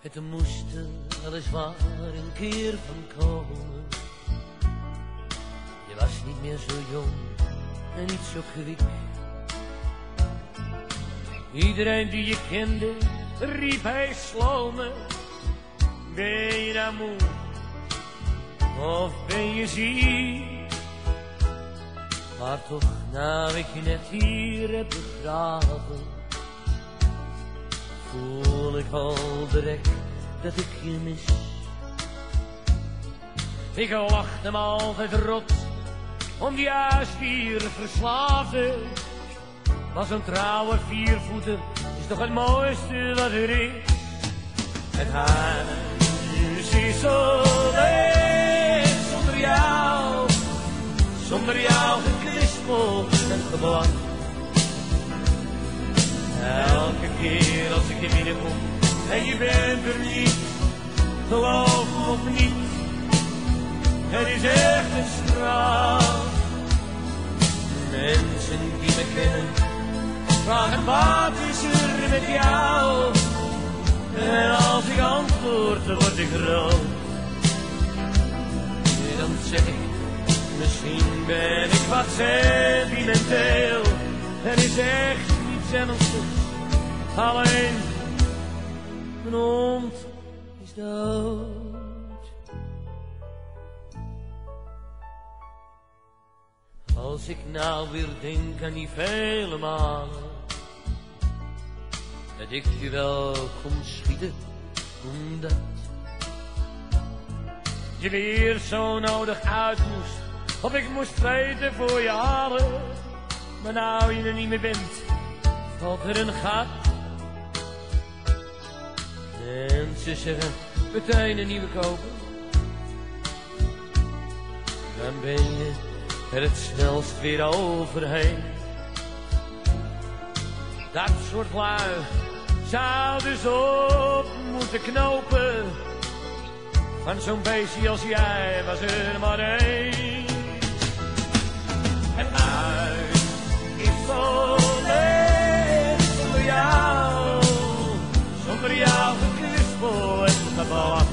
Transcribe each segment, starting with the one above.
Het moest er weliswaar een keer van komen. Je was niet meer zo jong en niet zo kwik. Iedereen die je kende riep hij slomen. Ben je nou moe of ben je ziek? Maar toch, nou ik je net hier heb begraven, voel ik al direct dat ik je mis. Ik lachte me altijd rot om die huisdier verslaafde. Maar zo'n trouwe viervoeter is toch het mooiste wat er is. Het huis is zo leeg zonder jou, zonder jou gekwispeld en geblakt. Elke keer als ik je binnenkom en je bent er niet, geloof me of niet, het is echt een straf. Mensen die me kennen vragen wat is er met jou? En als ik antwoord dan word ik rood. En dan zeg ik, misschien ben ik wat sentimenteel. Er is echt niets ernstigs, alleen mijn hond is dood. Als ik nou weer denk aan die vele malen dat ik je wel kon schieten, omdat je weer zo nodig uit moest, of ik moest vreten voor je halen. Maar nou je er niet meer bent, valt er een gat. En ze zeggen, meteen een nieuwe kopen. Dan ben je er het snelst weer overheen. Dat soort lui zou dus op moeten knopen. Van zo'n beestje als jij was er maar één. Het huis is zo leeg zonder jou, zonder jou gekwispel en geblaf.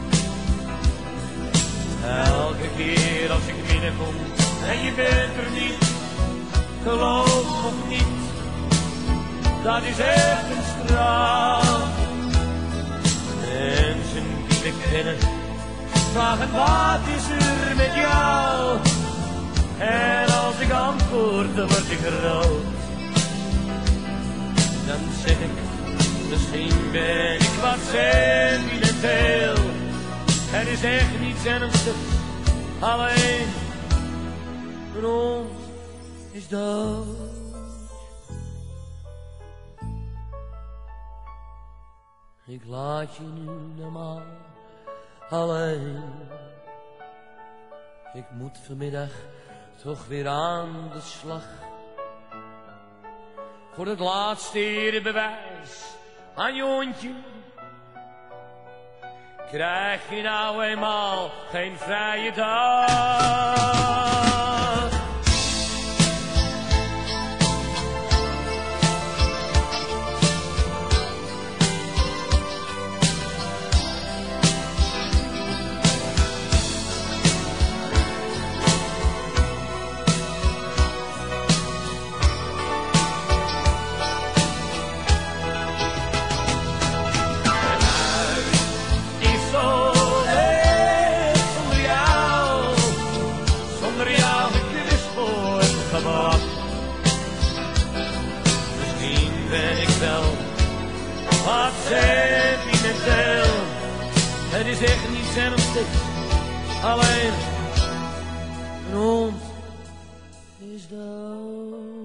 Elke keer als ik binnenkom en je bent er niet, geloof of niet, dat is echt een straf. Mensen die me kennen vragen wat is er met jou? En als ik antwoord dan word ik rood. Dan zeg ik, misschien ben ik wat sentimenteel. Er is echt niets ernstigs, alleen mijn hond is dood. Ik laat je nu normaal alleen. Ik moet vanmiddag toch weer aan de slag. Voor het laatste erebewijs aan je hondje. Krijg je nou eenmaal geen vrije dag. Misschien ben ik wel wat sentimenteel. Het is echt niets ernstigs, alleen een hond is dood.